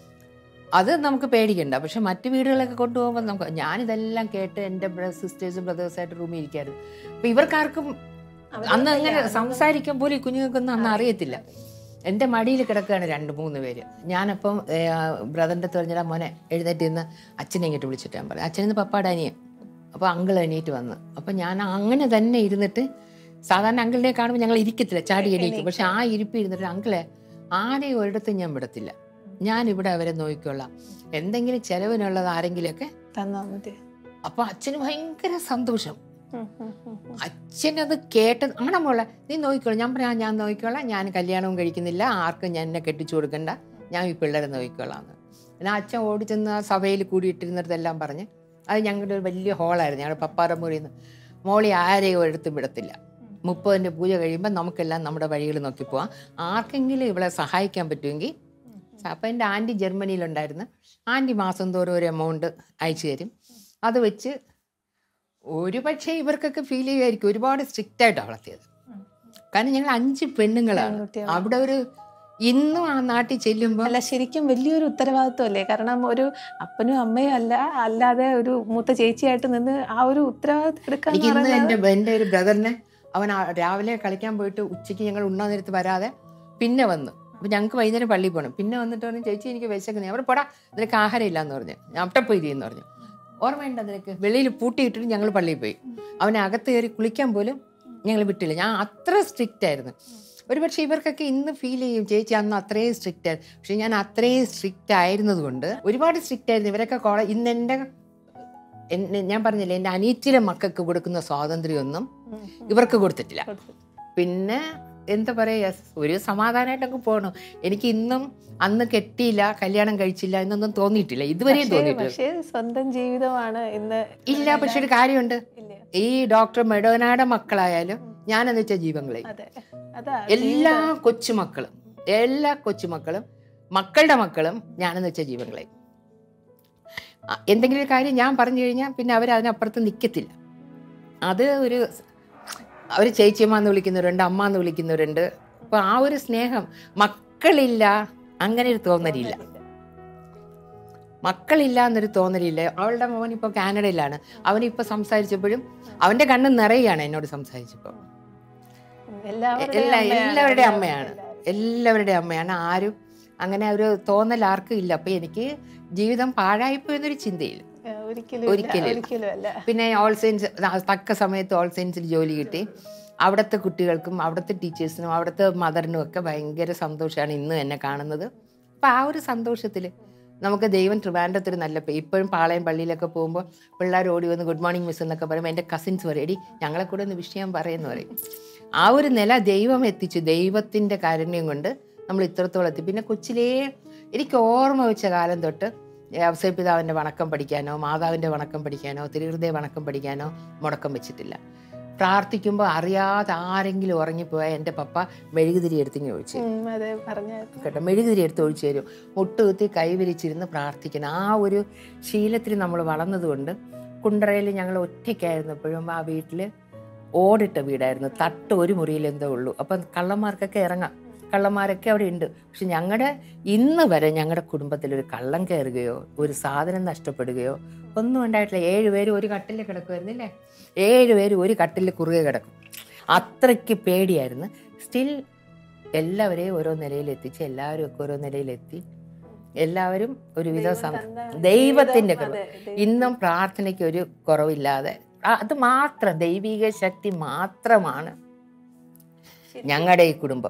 അത് നമുക്ക് പേടിക്കണ്ട. പക്ഷെ മറ്റു വീടുകളൊക്കെ കൊണ്ടുപോകുമ്പോൾ നമുക്ക്, ഞാനിതെല്ലാം കേട്ട് എൻ്റെ സിസ്റ്റേഴ്സും ബ്രദേഴ്സായിട്ട് റൂമിൽ ഇരിക്കായിരുന്നു. അപ്പൊ ഇവർക്കാർക്കും അന്ന് അങ്ങനെ സംസാരിക്കാൻ പോലും ഈ കുഞ്ഞുങ്ങൾക്കൊന്നും അന്ന് അറിയത്തില്ല. എൻ്റെ മടിയിൽ കിടക്കുകയാണ് 2-3 പേര്. ഞാനപ്പം ബ്രദറിൻ്റെ തെരഞ്ഞെടുത്ത മോനെ എഴുന്നേറ്റ് നിന്ന് അച്ഛനെ ഇങ്ങോട്ട് വിളിച്ചിട്ട് ഞാൻ പറയും, അച്ഛനെന്ന് പപ്പാടെ അനിയൻ. അപ്പോൾ അങ്കിൾ എണീറ്റ് വന്ന്. അപ്പം ഞാൻ അങ്ങനെ തന്നെ ഇരുന്നിട്ട്, സാധാരണ അങ്കിളിനെ കാണുമ്പോൾ ഞങ്ങൾ ഇരിക്കത്തില്ല, ചാടി എണീക്കും. പക്ഷെ ആ ഇരിപ്പ് ഇരുന്നിട്ട്, അങ്കിളെ ആരെയും ഒരിടത്തും ഞാൻ വിടത്തില്ല, ഞാനിവിടെ അവരെ നോക്കിക്കൊള്ളാം, എന്തെങ്കിലും ചെലവിനുള്ളത് ആരെങ്കിലുമൊക്കെ തന്നാ മതി. അപ്പോൾ അച്ഛന് ഭയങ്കര സന്തോഷം. അച്ഛനത് കേട്ട്, ആണോ മോളെ നീ നോക്കിക്കോളാം. ഞാൻ പറയാം, ഞാൻ നോക്കിക്കോളാം, ഞാൻ കല്യാണവും കഴിക്കുന്നില്ല, ആർക്കും ഞാൻ എന്നെ കെട്ടിച്ചു കൊടുക്കണ്ട, ഞാൻ ഈ പിള്ളേരെ നോക്കിക്കോളാം. പിന്നെ അച്ഛൻ ഓടിച്ചെന്ന് ആ സഭയിൽ കൂടിയിട്ടിരുന്നിടത്തെല്ലാം പറഞ്ഞ്, അത് ഞങ്ങളുടെ ഒരു വലിയ ഹോളായിരുന്നു, ഞങ്ങളുടെ പപ്പാടെ മുറിയിൽ നിന്ന്. മോളി ആരെയും എടുത്ത് വിടത്തില്ല. 30-ൻ്റെ പൂജ കഴിയുമ്പോൾ നമുക്കെല്ലാം നമ്മുടെ വഴികൾ നോക്കി പോവാം. ആർക്കെങ്കിലും ഇവളെ സഹായിക്കാൻ പറ്റുമെങ്കിൽ. അപ്പം എൻ്റെ ആൻറ്റി ജർമ്മനിയിലുണ്ടായിരുന്നു. ആൻറ്റി മാസം തോറും ഒരു എമൗണ്ട് അയച്ചു തരും. അത് വെച്ച് ഒരു പക്ഷേ ഇവർക്കൊക്കെ ഫീൽ ചെയ്യുമായിരിക്കും ഒരുപാട് സ്ട്രിക്റ്റായിട്ടാണ് വളർത്തിയത്. കാരണം ഞങ്ങൾ 5 പെണ്ണുങ്ങളാണ്. അവിടെ ഒരു ഇന്നും ആ നാട്ടിൽ ചെല്ലുമ്പോൾ അല്ല, ശരിക്കും വലിയൊരു ഉത്തരവാദിത്വമല്ലേ? കാരണം ഒരു അപ്പനും അമ്മയും അല്ലാതെ ഒരു മൂത്ത ചേച്ചിയായിട്ട് നിന്ന് ആ ഒരു ഉത്തരവാദിത്വം എടുക്കാൻ. ഇന്ന് എൻ്റെ ഒരു ബ്രദറിനെ അവൻ രാവിലെ കളിക്കാൻ പോയിട്ട് ഉച്ചയ്ക്ക് ഞങ്ങൾ ഉണ്ണാൻ നേരത്ത് വരാതെ പിന്നെ വന്നു. അപ്പം ഞങ്ങൾക്ക് വൈകുന്നേരം പള്ളിയിൽ പോകണം. പിന്നെ വന്നിട്ട് പറഞ്ഞു, ചേച്ചി എനിക്ക് വിശക്കുന്നത്. അവിടെ പോടാ, നിനക്ക് ആഹാരം ഇല്ലയെന്ന് പറഞ്ഞു. ഞാൻ അവിടെ പോയി ചെയ്യുമെന്ന് പറഞ്ഞു. ഓർമ്മയുണ്ട് നിനക്ക്? വെളിയിൽ പൂട്ടിയിട്ടിട്ട് ഞങ്ങൾ പള്ളിയിൽ പോയി. അവനെ അകത്ത് കയറി കുളിക്കാൻ പോലും ഞങ്ങൾ വിട്ടില്ല. ഞാൻ അത്ര സ്ട്രിക്റ്റ് ആയിരുന്നു. ഒരു പക്ഷേ ഇവർക്കൊക്കെ ഇന്ന് ഫീൽ ചെയ്യും, ചേച്ചി അന്ന് അത്രയും സ്ട്രിക്റ്റ് ആയിരുന്നു. പക്ഷെ ഞാൻ അത്രയും സ്ട്രിക്റ്റ് ആയിരുന്നത് കൊണ്ട് ഒരുപാട് സ്ട്രിക്റ്റ് ആയിരുന്നു. ഇവരൊക്കെ ഇന്ന് ഞാൻ പറഞ്ഞില്ലേ, എൻ്റെ അനിയത്തിയുടെ മക്കൾക്ക് കൊടുക്കുന്ന സ്വാതന്ത്ര്യമൊന്നും ഇവർക്ക് കൊടുത്തിട്ടില്ല. പിന്നെ എന്താ പറയുക, ഒരു സമാധാനമായിട്ടൊക്കെ പോകണം. എനിക്ക് ഇന്നും അന്ന് കെട്ടിയില്ല, കല്യാണം കഴിച്ചില്ല എന്നൊന്നും തോന്നിയിട്ടില്ല, ഇതുവരെയും തോന്നിയിട്ടില്ല. സ്വന്തം ജീവിതമാണ് ഇന്ന് ഇല്ല. പക്ഷെ ഒരു കാര്യമുണ്ട്, ഈ ഡോക്ടർ മെഡോനയുടെ മക്കളായാലും ഞാനെന്ന് വെച്ചാൽ ജീവങ്ങളെ എല്ലാ കൊച്ചുമക്കളും മക്കളുടെ മക്കളും ഞാനെന്ന് വെച്ചാൽ ജീവങ്ങളെ. എന്തെങ്കിലും ഒരു കാര്യം ഞാൻ പറഞ്ഞു കഴിഞ്ഞാൽ പിന്നെ അവരതിനപ്പുറത്ത് നിൽക്കത്തില്ല. അത് അവർ ചേച്ചിയമ്മന്ന് വിളിക്കുന്നവരുണ്ട്, അമ്മ എന്ന് വിളിക്കുന്നവരുണ്ട്. അപ്പോൾ ആ ഒരു സ്നേഹം, മക്കളില്ല അങ്ങനെ ഒരു തോന്നലില്ല, മക്കളില്ല എന്നൊരു തോന്നലില്ല. അവളുടെ മോൻ ഇപ്പോൾ കാനഡയിലാണ്. അവനിപ്പോൾ സംസാരിച്ചപ്പോഴും അവൻ്റെ കണ്ണ് നിറയുകയാണ് എന്നോട് സംസാരിച്ചപ്പോൾ. എല്ലാവരുടെയും അമ്മയാണ്. ആരും അങ്ങനെ ഒരു തോന്നൽ ആർക്കും ഇല്ല. അപ്പം എനിക്ക് ജീവിതം പാഴായിപ്പോ എന്നൊരു ചിന്തയില്ല, ഒരിക്കലും. പിന്നെ ഓൾ സയൻസ് തക്ക സമയത്ത് ഓൾ സയൻസിൽ ജോലി കിട്ടി. അവിടുത്തെ കുട്ടികൾക്കും അവിടുത്തെ ടീച്ചേഴ്സിനും അവിടുത്തെ മദറിനും ഒക്കെ ഭയങ്കര സന്തോഷമാണ് ഇന്ന് എന്നെ കാണുന്നത്. അപ്പം ആ ഒരു സന്തോഷത്തിൽ നമുക്ക് ദൈവം ട്രിവാൻഡ്രത്തൊരു നല്ല ഇപ്പോഴും പാളയം പള്ളിയിലൊക്കെ പോകുമ്പോൾ പിള്ളേർ ഓടി വന്ന് ഗുഡ് മോർണിംഗ് മിസ് എന്നൊക്കെ പറയുമ്പോൾ എൻ്റെ കസിൻസ് പറയും, എടി ഞങ്ങളെ കൂടെ ഒന്ന് വിഷയം പറയുമെന്ന് പറയും. ആ ഒരു നില ദൈവം എത്തിച്ചു. ദൈവത്തിൻ്റെ കാരുണ്യം കൊണ്ട് നമ്മൾ ഇത്രത്തോളം എത്തി. പിന്നെ കൊച്ചിലേ എനിക്ക് ഓർമ്മ വെച്ച കാലം തൊട്ട് ഔസേപ്പിതാവിൻ്റെ വണക്കം പഠിക്കാനോ മാതാവിൻ്റെ വണക്കം പഠിക്കാനോ തിരുഹൃദയ വണക്കം പഠിക്കാനോ മുടക്കം വെച്ചിട്ടില്ല. പ്രാർത്ഥിക്കുമ്പോൾ അറിയാതെ ആരെങ്കിലും ഉറങ്ങിപ്പോയാൽ എൻ്റെ പപ്പ മെഴുകുതിരി എടുത്തിങ്ങി ഒഴിച്ചു കേട്ടോ, മെഴുകുതിരി എടുത്ത് ഒഴിച്ചു തരും. മുട്ടുകുത്തി കൈവിരിച്ചിരുന്ന് പ്രാർത്ഥിക്കണം. ആ ഒരു ശീലത്തിൽ നമ്മൾ വളർന്നതുകൊണ്ട് കുണ്ടറയിൽ ഞങ്ങൾ ഒറ്റയ്ക്കായിരുന്നപ്പോഴും ആ വീട്ടിൽ ഓടിട്ട വീടായിരുന്നു. തട്ട് ഒരു മുറിയിൽ എന്തോ ഉള്ളൂ. അപ്പം കള്ളന്മാർക്കൊക്കെ ഇറങ്ങാം, കള്ളന്മാരൊക്കെ അവിടെ ഉണ്ട്. പക്ഷെ ഞങ്ങളുടെ ഇന്ന് വരെ ഞങ്ങളുടെ കുടുംബത്തിലൊരു കള്ളം കയറുകയോ ഒരു സാധനം നഷ്ടപ്പെടുകയോ ഒന്നും ഉണ്ടായിട്ടില്ല. 7 പേര് ഒരു കട്ടിൽ കിടക്കുമായിരുന്നില്ലേ, 7 പേര് ഒരു കട്ടിൽ കുറുകെ കിടക്കും. അത്രയ്ക്ക് പേടിയായിരുന്നു. സ്റ്റിൽ എല്ലാവരെയും ഓരോ നിലയിലെത്തിച്ച് എല്ലാവരും ഒക്കെ ഓരോ നിലയിലെത്തി. എല്ലാവരും ഒരുവിധ ദൈവത്തിൻ്റെ കൃപ. ഇന്നും പ്രാർത്ഥനയ്ക്ക് ഒരു കുറവില്ലാതെ, അത് മാത്രം ദൈവിക ശക്തി മാത്രമാണ് ഞങ്ങളുടെ ഈ കുടുംബം.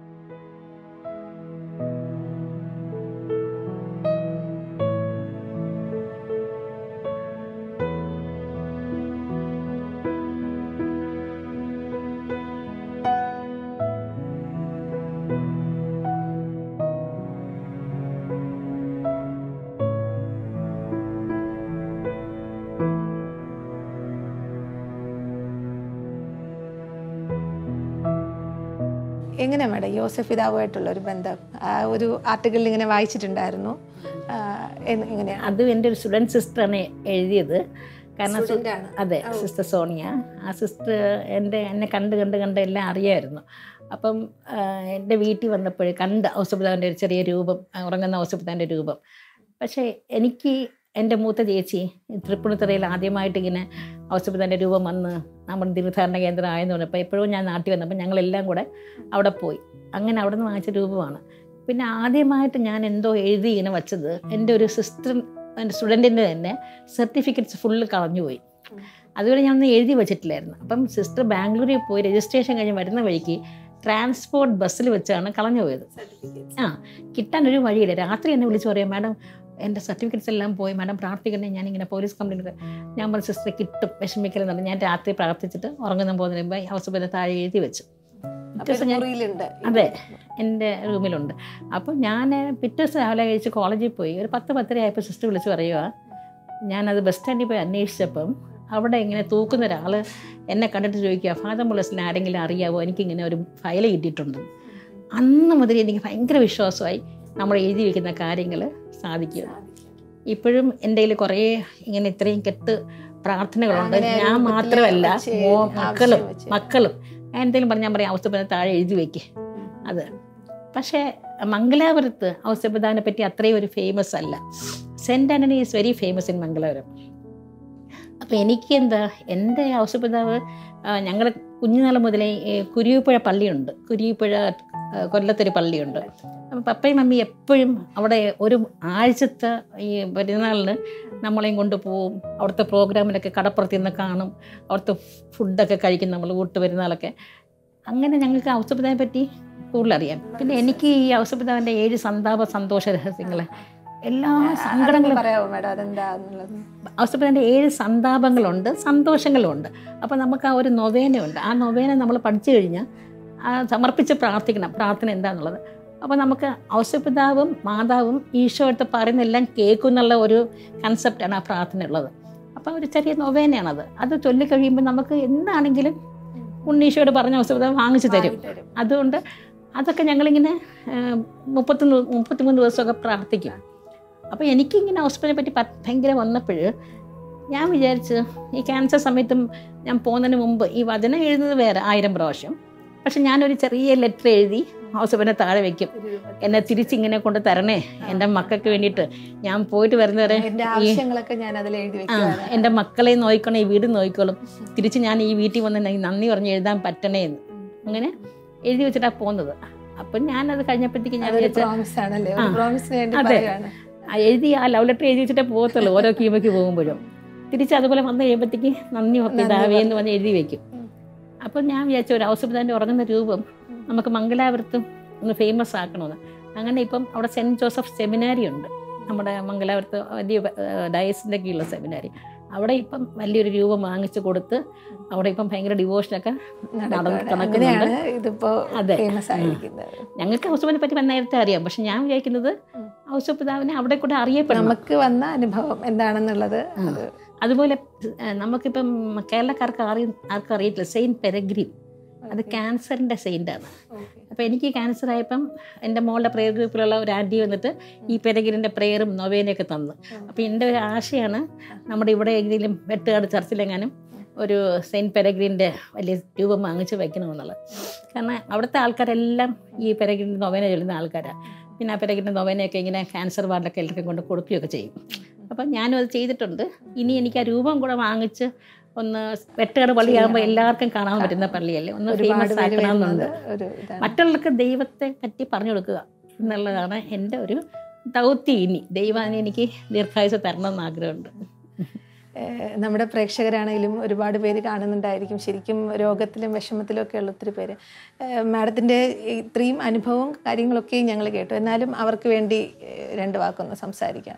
എങ്ങനെയാ മാഡം യോസഫ് പിതാവുമായിട്ടുള്ള ഒരു ബന്ധം? ഒരു ആർട്ടിക്കിളിൽ ഇങ്ങനെ വായിച്ചിട്ടുണ്ടായിരുന്നു. എങ്ങനെയാ? അതും എൻ്റെ ഒരു സ്റ്റുഡൻറ് സിസ്റ്ററാണ് എഴുതിയത്. കാരണം അതെ, സിസ്റ്റർ സോണിയ. ആ സിസ്റ്റർ എന്നെ കണ്ട് എല്ലാം അറിയായിരുന്നു. അപ്പം എൻ്റെ വീട്ടിൽ വന്നപ്പോൾ കണ്ട് ഔസപിതാവിൻ്റെ ഒരു ചെറിയ രൂപം, ഉറങ്ങുന്ന ഔസപിതാവിൻ്റെ രൂപം. പക്ഷേ എനിക്ക് എൻ്റെ മൂത്ത ചേച്ചി തൃപ്പൂണിത്തുറയിൽ ആദ്യമായിട്ട് ഇങ്ങനെ ഔസപിതാവിൻ്റെ രൂപം വന്ന് നമ്മുടെ തീർത്ഥാടന കേന്ദ്രം ആയെന്ന് പറഞ്ഞപ്പോൾ എപ്പോഴും ഞാൻ നാട്ടിൽ വന്നപ്പോൾ ഞങ്ങളെല്ലാം കൂടെ അവിടെ പോയി. അങ്ങനെ അവിടെ നിന്ന് വാങ്ങിച്ച രൂപമാണ്. പിന്നെ ആദ്യമായിട്ട് ഞാൻ എന്തോ എഴുതി ഇങ്ങനെ വച്ചത് എൻ്റെ ഒരു സിസ്റ്റർ, എൻ്റെ സ്റ്റുഡൻറ്റിൻ്റെ തന്നെ സർട്ടിഫിക്കറ്റ്സ് ഫുള്ള് കളഞ്ഞുപോയി. അതുവരെ ഞാനൊന്നും എഴുതി വെച്ചിട്ടില്ലായിരുന്നു. അപ്പം സിസ്റ്റർ ബാംഗ്ലൂരിൽ പോയി രജിസ്ട്രേഷൻ കഴിഞ്ഞ് വരുന്ന വഴിക്ക് ട്രാൻസ്പോർട്ട് ബസ്സിൽ വെച്ചാണ് കളഞ്ഞു പോയത്. കിട്ടാനൊരു വഴിയില്ല. രാത്രി എന്നെ വിളിച്ച് പറയാം, മാഡം എൻ്റെ സർട്ടിഫിക്കറ്റ്സ് എല്ലാം പോയി, മാഡം പ്രാർത്ഥിക്കണേ, ഞാനിങ്ങനെ പോലീസ് കംപ്ലയിൻറ്റ്. ഞാൻ പറഞ്ഞ സിസ്റ്റർ കിട്ടും, വിഷമിക്കലെന്ന് പറഞ്ഞു. ഞാൻ രാത്രി പ്രാർത്ഥിച്ചിട്ട് ഉറങ്ങുന്ന പോകുന്നതിന് മുമ്പ് ഹൗസ് താഴെ എഴുതി വെച്ചു. അതെ, എൻ്റെ റൂമിലുണ്ട്. അപ്പം ഞാൻ പിറ്റേ ദിവസം രാവിലെ കഴിച്ച് കോളേജിൽ പോയി. ഒരു 10-10:30 ആയപ്പോൾ സിസ്റ്റർ വിളിച്ച് പറയുക, ഞാനത് ബസ് സ്റ്റാൻഡിൽ പോയി അന്വേഷിച്ചപ്പം അവിടെ ഇങ്ങനെ തൂക്കുന്ന ഒരാൾ എന്നെ കണ്ടിട്ട് ചോദിക്കുക, ഫാദർ മുല്ലസിന് ആരെങ്കിലും അറിയാവോ, എനിക്കിങ്ങനെ ഒരു ഫയൽ കിട്ടിയിട്ടുണ്ട്. അന്ന് മുതൽ എനിക്ക് ഭയങ്കര വിശ്വാസമായി നമ്മൾ എഴുതി വയ്ക്കുന്ന കാര്യങ്ങൾ സാധിക്കുക. ഇപ്പോഴും എൻ്റെ കയ്യിൽ കുറേ ഇങ്ങനെ ഇത്രയും കെട്ട് പ്രാർത്ഥനകളുണ്ട്. ഞാൻ മാത്രമല്ല, മക്കളും എന്തെങ്കിലും പറഞ്ഞാൽ പറയാം ഔസേപ്പിതാവിനെ താഴെ എഴുതി വയ്ക്കേ. അത് പക്ഷേ മംഗലാപുരത്ത് ഔസേപ്പിതാവിനെ പറ്റി അത്രയും ഒരു ഫേമസ് അല്ല. Saint Anthony is very famous in Mangalapuram. അപ്പോൾ എനിക്ക് എന്താ, എൻ്റെ ഔസേപ്പിതാവ് ഞങ്ങളുടെ കുഞ്ഞുനാൾ മുതലേ കുരിപ്പുഴ പള്ളിയുണ്ട്, കുരിപ്പുഴ കൊല്ലത്തൊരു പള്ളിയുണ്ട്. അപ്പം പപ്പയും മമ്മി എപ്പോഴും അവിടെ ഒരു ആഴ്ചത്തെ ഈ പെരുന്നാളിന് നമ്മളെയും കൊണ്ടുപോകും. അവിടുത്തെ പ്രോഗ്രാമിലൊക്കെ കടപ്പുറത്ത് നിന്ന് കാണും, അവിടുത്തെ ഫുഡൊക്കെ കഴിക്കും നമ്മൾ ഊട്ടുപെരുന്നാളൊക്കെ. അങ്ങനെ ഞങ്ങൾക്ക് ഔസേപ്പിതാവിനെ പറ്റി കൂടുതലറിയാം. പിന്നെ എനിക്ക് ഈ ഔസേപ്പിതാവിൻ്റെ 7 സന്താപ സന്തോഷ രഹസ്യങ്ങൾ, എല്ലാ സങ്കടങ്ങളും പറയാമോ മാഡം, അതെന്താന്നുള്ളത്? ഔസേപ്പിതാവിൻ്റെ 7 സന്താപങ്ങളുണ്ട്, സന്തോഷങ്ങളുണ്ട്. അപ്പോൾ നമുക്ക് ആ ഒരു നൊവേനയുണ്ട്. ആ നൊവേന നമ്മൾ പഠിച്ചു കഴിഞ്ഞാൽ സമർപ്പിച്ച് പ്രാർത്ഥിക്കണം. പ്രാർത്ഥന എന്താണെന്നുള്ളത് അപ്പോൾ നമുക്ക് ഔസേപ്പിതാവും മാതാവും ഈശോ എടുത്ത് പറയുന്നതെല്ലാം കേൾക്കും എന്നുള്ള ഒരു കൺസെപ്റ്റാണ് ആ പ്രാർത്ഥന ഉള്ളത്. അപ്പോൾ ഒരു ചെറിയ നൊവേനയാണത്. അത് ചൊല്ലിക്കഴിയുമ്പോൾ നമുക്ക് എന്താണെങ്കിലും ഉണ്ണീശോയോട് പറഞ്ഞ ഔസേപ്പിതാവ് വാങ്ങിച്ചു തരും. അതുകൊണ്ട് അതൊക്കെ ഞങ്ങളിങ്ങനെ 33 ദിവസമൊക്കെ പ്രാർത്ഥിക്കും. അപ്പോൾ എനിക്കിങ്ങനെ ഔസേപ്പിനെ പറ്റി ഭയങ്കര വന്നപ്പോൾ ഞാൻ വിചാരിച്ച് ഈ ക്യാൻസർ സമയത്തും ഞാൻ പോകുന്നതിന് മുമ്പ് ഈ വചനം എഴുതുന്നത് വേറെ 1000 പ്രാവശ്യം, പക്ഷെ ഞാനൊരു ചെറിയ ലെറ്റർ എഴുതി ഔസേപ്പിനെ താഴെ വയ്ക്കും. എന്നെ തിരിച്ചിങ്ങനെ കൊണ്ട് തരണേ, എൻ്റെ മക്കൾക്ക് വേണ്ടിയിട്ട് ഞാൻ പോയിട്ട് വരുന്നവരെ എൻ്റെ മക്കളെ നോക്കണം, ഈ വീട് നോക്കിക്കോളും, തിരിച്ച് ഞാൻ ഈ വീട്ടിൽ വന്ന് നന്ദി പറഞ്ഞ് എഴുതാൻ പറ്റണേ എന്ന് അങ്ങനെ എഴുതി വെച്ചിട്ടാണ് പോകുന്നത്. അപ്പം ഞാനത് കഴിഞ്ഞപ്പോഴത്തേക്ക് ഞാൻ അതെ എഴുതി ആ ലവ് ലെറ്റർ എഴുതി വെച്ചിട്ടേ പോകത്തുള്ളൂ. ഓരോ കീമയ്ക്ക് പോകുമ്പോഴും തിരിച്ച് അതുപോലെ വന്ന് കഴിയുമ്പോഴത്തേക്ക് നന്ദി പിതാവേ എന്ന് പറഞ്ഞ് എഴുതി വയ്ക്കും. അപ്പം ഞാൻ വിചാരിച്ച ഒരു ഔസേപ്പിതാവിൻ്റെ ഉറങ്ങുന്ന രൂപം നമുക്ക് മംഗലാപുരത്തും ഒന്ന് ഫേമസ് ആക്കണമെന്ന്. അങ്ങനെ ഇപ്പം അവിടെ സെൻറ്റ് ജോസഫ് സെമിനാരി ഉണ്ട്, നമ്മുടെ മംഗലാപുരത്ത് വലിയ ഡയസിൻ്റെ കീഴിലുള്ള സെമിനാരി. അവിടെ ഇപ്പം വലിയൊരു രൂപം വാങ്ങിച്ചു കൊടുത്ത് അവിടെ ഇപ്പം ഭയങ്കര ഡിവോഷനൊക്കെ നടക്കുന്നുണ്ട്. അതെ, ഞങ്ങൾക്ക് ഔസേപ്പിനെ പറ്റി നേരത്തെ അറിയാം, പക്ഷെ ഞാൻ വിചാരിക്കുന്നത് ഔസേപ്പിതാവിനെ അവിടെ കൂടെ അറിയപ്പെടണം, നമുക്ക് വന്ന അനുഭവം എന്താണെന്നുള്ളത്. അതുപോലെ നമുക്കിപ്പം കേരളക്കാർക്ക് ആർക്കും അറിയത്തില്ല സെയിൻറ്റ് പെരഗ്രിൻ, അത് ക്യാൻസറിൻ്റെ സെയിൻ്റാണ്. അപ്പോൾ എനിക്ക് ക്യാൻസർ ആയപ്പം എൻ്റെ മോളുടെ പ്രെയർ ഗ്രൂപ്പിലുള്ള ഒരു ആൻറ്റി വന്നിട്ട് ഈ പെരഗ്രിൻ്റെ പ്രെയറും നൊവേനയൊക്കെ തന്നു. അപ്പോൾ എൻ്റെ ഒരു ആശയാണ് നമ്മുടെ ഇവിടെ ഏതെങ്കിലും വെട്ടുകാട് ചർച്ചിലെങ്ങാനും ഒരു സെയിൻറ്റ് പെരഗ്രിൻ്റെ വലിയ രൂപം വാങ്ങിച്ച് വയ്ക്കണമെന്നുള്ളത്. കാരണം അവിടുത്തെ ആൾക്കാരെല്ലാം ഈ പെരഗ്രിൻ്റെ നൊവേന ചൊല്ലുന്ന ആൾക്കാരാണ്. പിന്നെ ആ പെരഗ്രിൻ്റെ നൊവേനയൊക്കെ ഇങ്ങനെ ക്യാൻസർ വാർഡിലൊക്കെ എല്ലാവർക്കും കൊണ്ട് കൊടുക്കുകയൊക്കെ ചെയ്യും. അപ്പം ഞാനും അത് ചെയ്തിട്ടുണ്ട്. ഇനി എനിക്ക് ആ രൂപം കൂടെ വാങ്ങിച്ച് ഒന്ന് വെട്ടുകാട് പള്ളിയാകുമ്പോൾ എല്ലാവർക്കും കാണാൻ പറ്റുന്ന പള്ളിയല്ലേ, ഒന്ന് ഫേമസ് ആക്കണമെന്നുണ്ട്. മറ്റുള്ളവർക്ക് ദൈവത്തെ പറ്റി പറഞ്ഞു കൊടുക്കുക എന്നുള്ളതാണ് എൻ്റെ ഒരു ദൗത്യം. ഇനി ദൈവം എനിക്ക് ദീർഘായുസ് തരണമെന്ന് ആഗ്രഹമുണ്ട്. നമ്മുടെ പ്രേക്ഷകരാണെങ്കിലും ഒരുപാട് പേര് കാണുന്നുണ്ടായിരിക്കും, ശരിക്കും രോഗത്തിലും വിഷമത്തിലും ഒക്കെ ഉള്ള ഒത്തിരി പേര്. മാഡത്തിൻ്റെ ഇത്രയും അനുഭവവും കാര്യങ്ങളൊക്കെയും ഞങ്ങൾ കേട്ടു. എന്നാലും അവർക്ക് വേണ്ടി 2 വാക്കൊന്ന് സംസാരിക്കാം.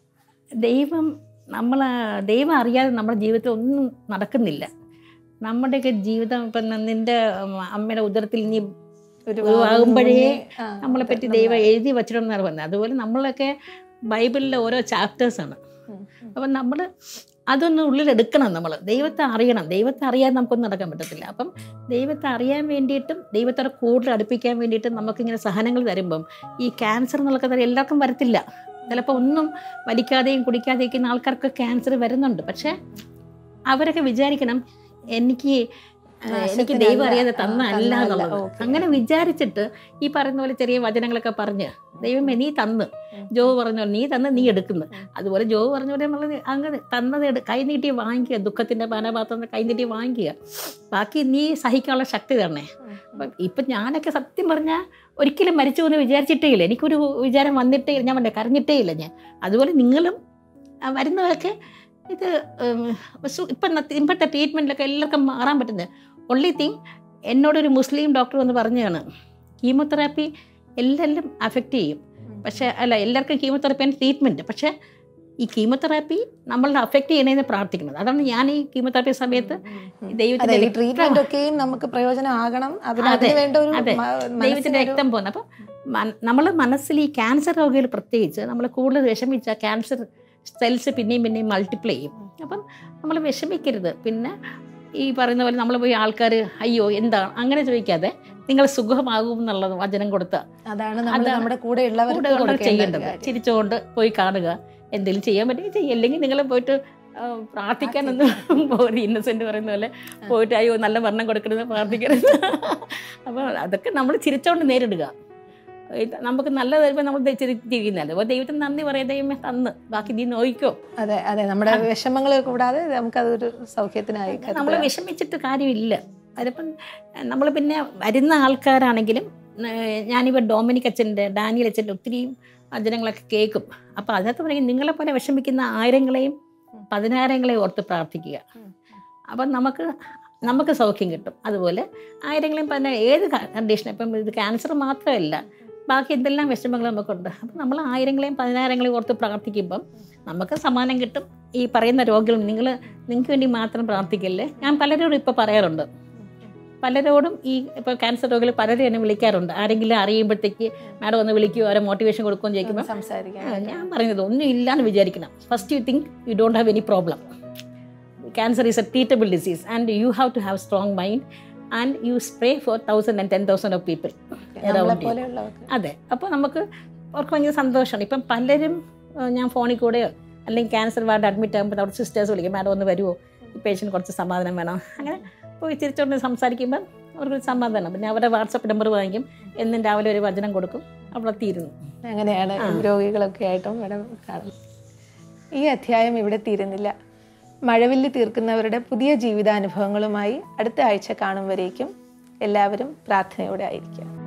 ദൈവം അറിയാതെ നമ്മുടെ ജീവിതത്തിൽ ഒന്നും നടക്കുന്നില്ല. നമ്മുടെയൊക്കെ ജീവിതം ഇപ്പം നിൻ്റെ അമ്മയുടെ ഉദരത്തിൽ ഇനി ആകുമ്പോഴേ നമ്മളെപ്പറ്റി ദൈവം എഴുതി വച്ചിട്ടുണ്ടെന്നാണ് പറഞ്ഞത്. അതുപോലെ നമ്മളൊക്കെ ബൈബിളിലെ ഓരോ ചാപ്റ്റേഴ്സാണ്. അപ്പം നമ്മൾ അതൊന്ന് ഉള്ളിലെടുക്കണം. നമ്മൾ ദൈവത്തെ അറിയണം. ദൈവത്തെ അറിയാതെ നമുക്കൊന്നും നടക്കാൻ പറ്റത്തില്ല. അപ്പം ദൈവത്തെ അറിയാൻ വേണ്ടിയിട്ടും ദൈവത്തോടെ കൂടുതൽ അടുപ്പിക്കാൻ വേണ്ടിയിട്ടും നമുക്കിങ്ങനെ സഹനങ്ങൾ തരുമ്പം ഈ ക്യാൻസർ എന്നുള്ളത് എല്ലാവർക്കും വരത്തില്ല. ചിലപ്പോൾ ഒന്നും വലിക്കാതെയും കുടിക്കാതെയും ഇരിക്കുന്ന ആൾക്കാർക്ക് ക്യാൻസർ വരുന്നുണ്ട്. പക്ഷേ അവരൊക്കെ വിചാരിക്കണം എനിക്ക് ദൈവം അറിയാതെ തന്ന അല്ല എന്നുള്ളത്. അങ്ങനെ വിചാരിച്ചിട്ട് ഈ പറയുന്ന പോലെ ചെറിയ വചനങ്ങളൊക്കെ പറഞ്ഞ് ദൈവമേ നീ തന്ന്, ജോബ് പറഞ്ഞ പോലെ നീ തന്ന് നീ എടുക്കുന്നു. അതുപോലെ ജോബ് പറഞ്ഞ പോലെ നമ്മൾ അങ്ങനെ തന്നത് കൈനീട്ടി വാങ്ങിക്കുക. ദുഃഖത്തിൻ്റെ പാനപാത്രം കൈനീട്ടി വാങ്ങിക്കുക. ബാക്കി നീ സഹിക്കാനുള്ള ശക്തി തരണേ. അപ്പം ഇപ്പം ഞാനൊക്കെ സത്യം പറഞ്ഞാൽ ഒരിക്കലും മരിച്ചു എന്ന് വിചാരിച്ചിട്ടേ ഇല്ല. എനിക്കൊരു വിചാരം വന്നിട്ടേ ഇല്ല. ഞാൻ കരഞ്ഞിട്ടേ ഇല്ല ഞാൻ. അതുപോലെ നിങ്ങളും വരുന്നവരൊക്കെ ഇത് ഇപ്പോഴത്തെ ട്രീറ്റ്മെൻറ്റിലൊക്കെ എല്ലാവർക്കും മാറാൻ പറ്റുന്നത്. ഒൺലി തിങ് എന്നോടൊരു മുസ്ലിം ഡോക്ടർ വന്ന് പറഞ്ഞതാണ്, കീമോതെറാപ്പി എല്ലാവരും അഫക്റ്റ് ചെയ്യും. പക്ഷേ എല്ലാവർക്കും കീമോതെറാപ്പിയാണ് ട്രീറ്റ്മെൻറ്റ്. പക്ഷേ ഈ കീമോതെറാപ്പി നമ്മളെ അഫക്റ്റ് ചെയ്യണമെന്ന് പ്രാർത്ഥിക്കുന്നത്. അതാണ് ഞാൻ ഈ കീമോതെറാപ്പി സമയത്ത് ദൈവത്തിൻ്റെ നമുക്ക് പ്രയോജനമാകണം, ദൈവത്തിൻ്റെ രക്തം പോകുന്നത്. അപ്പം നമ്മൾ മനസ്സിൽ ഈ ക്യാൻസർ രോഗികൾ പ്രത്യേകിച്ച് നമ്മൾ കൂടുതൽ വിഷമിച്ച ക്യാൻസർ സെൽസ് പിന്നെയും മൾട്ടിപ്ലൈ ചെയ്യും. അപ്പം നമ്മൾ വിഷമിക്കരുത്. പിന്നെ ഈ പറയുന്ന പോലെ നമ്മൾ പോയി ആൾക്കാർ അയ്യോ എന്താണ് അങ്ങനെ ചോദിക്കാതെ നിങ്ങൾ സുഖമാകും എന്നുള്ളത് വചനം കൊടുത്ത അതാണ് നമ്മുടെ കൂടെ ചെയ്യേണ്ടത്. ചിരിച്ചുകൊണ്ട് പോയി കാണുക, എന്തെങ്കിലും ചെയ്യാൻ പറ്റുമെങ്കിൽ ചെയ്യുക. അല്ലെങ്കിൽ നിങ്ങൾ പോയിട്ട് പ്രാർത്ഥിക്കാനൊന്നും പോയി ഇന്നസെന്റ് പറയുന്ന പോലെ പോയിട്ട് അയ്യോ നല്ല മരണം കൊടുക്കരുത് പ്രാർത്ഥിക്കരുത്. അപ്പോൾ അതൊക്കെ നമ്മൾ ചിരിച്ചോണ്ട് നേരിടുക. നമുക്ക് നല്ല തരുമ്പോൾ നമ്മൾ ചിരിക്കുന്നല്ലോ. അപ്പോൾ ദൈവത്തിന് നന്ദി പറയാം, ദൈവമേ തന്ന് ബാക്കി നീ നോയിക്കോ. അതെ അതെ, നമ്മുടെ വിഷമങ്ങൾ കൂടാതെ നമുക്കതൊരു സൗഖ്യത്തിനായി. നമ്മൾ വിഷമിച്ചിട്ട് കാര്യമില്ല. അതിപ്പം നമ്മൾ പിന്നെ വരുന്ന ആൾക്കാരാണെങ്കിലും ഞാനിപ്പോൾ ഡൊമിനിക് അച്ഛൻ്റെ ഡാനിയൽ അച്ഛൻ്റെ ഒത്തിരി വചനങ്ങളൊക്കെ കേൾക്കും. അപ്പോൾ അതിനകത്ത് പറയുന്നത് നിങ്ങളെപ്പോലെ വിഷമിക്കുന്ന 1000ങ്ങളെയും 10,000ങ്ങളെയും ഓർത്ത് പ്രാർത്ഥിക്കുക. അപ്പം നമുക്ക് സൗഖ്യം കിട്ടും. അതുപോലെ 1000ങ്ങളെയും 10,000 ഏത് കണ്ടീഷൻ, ഇപ്പം ഇത് ക്യാൻസർ മാത്രമല്ല, ബാക്കി എന്തെല്ലാം വിഷമങ്ങൾ നമുക്കുണ്ട്. അപ്പം നമ്മൾ 1000ങ്ങളെയും 10,000ങ്ങളെയും ഓർത്ത് പ്രാർത്ഥിക്കുമ്പം നമുക്ക് സമാനം കിട്ടും. ഈ പറയുന്ന രോഗികൾ നിങ്ങൾക്ക് വേണ്ടി മാത്രം പ്രാർത്ഥിക്കല്ലേ. ഞാൻ പലരോടും ഇപ്പോൾ പറയാറുണ്ട്, പലരോടും ഈ ഇപ്പോൾ ക്യാൻസർ രോഗികൾ പലരും എന്നെ വിളിക്കാറുണ്ട്. ആരെങ്കിലും അറിയുമ്പോഴത്തേക്ക് മാഡം ഒന്ന് വിളിക്കുകയോ അവരെ മോട്ടിവേഷൻ കൊടുക്കുകയും ചോദിക്കുമ്പോൾ ഞാൻ പറയുന്നത് ഒന്നും ഇല്ലാന്ന് വിചാരിക്കണം. First you think you don't have any problem. Cancer is a treatable disease and you have to have strong mind and you spray for 1000 and 10,000 of people around you. അതെ, അപ്പോൾ നമുക്ക് അവർക്ക് ഭയങ്കര സന്തോഷമാണ്. ഇപ്പം പലരും ഞാൻ ഫോണിൽ കൂടെയോ അല്ലെങ്കിൽ ക്യാൻസർ വാർഡ് അഡ്മിറ്റ് ആകുമ്പോൾ അവിടെ സിസ്റ്റേഴ്സ് വിളിക്കും, മാഡം ഒന്ന് വരുമോ, ഈ പേഷ്യൻ്റ് കുറച്ച് സമാധാനം വേണം. അങ്ങനെ പോയി തിരിച്ചുകൊണ്ട് സംസാരിക്കുമ്പോൾ അവർക്കൊരു സമാധാനം. പിന്നെ അവരുടെ വാട്സപ്പ് നമ്പർ വാങ്ങിക്കും, എന്നും രാവിലെ ഒരു വചനം കൊടുക്കും, അവിടെ തീരുന്നു. അങ്ങനെയാണ് രോഗികളൊക്കെ ആയിട്ടും ഇവിടെ കാണും. ഈ അധ്യായം ഇവിടെ തീരുന്നില്ല. മഴവില്ല് തീർക്കുന്നവരുടെ പുതിയ ജീവിതാനുഭവങ്ങളുമായി അടുത്ത ആഴ്ച കാണും വരേക്കും എല്ലാവരും പ്രാർത്ഥനയോടെ ആയിരിക്കും.